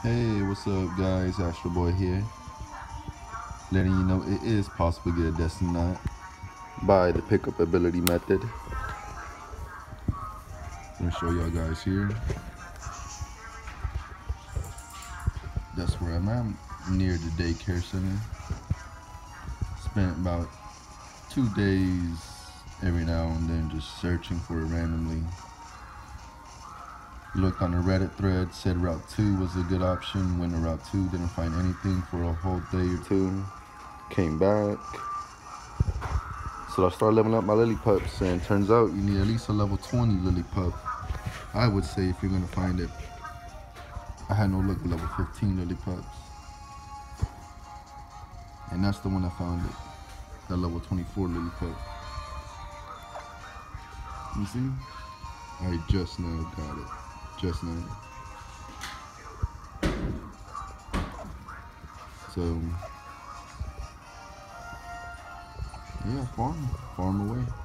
Hey, what's up guys? Astro Boy here. Letting you know it is possible to get a Destiny Knot by the pickup ability method. I'm gonna show y'all guys here. That's where I'm at, near the daycare center. Spent about 2 days every now and then just searching for it randomly. Looked on the Reddit thread, said Route 2 was a good option. Went to Route 2, didn't find anything for a whole day or two. Came back. So I started leveling up my Lillipups, and turns out you need at least a level 20 Lillipup. I would say if you're gonna find it. I had no luck with level 15 Lillipups. And that's the one I found it. That level 24 Lillipup. You see? I just now got it. Just now. So yeah, farm away.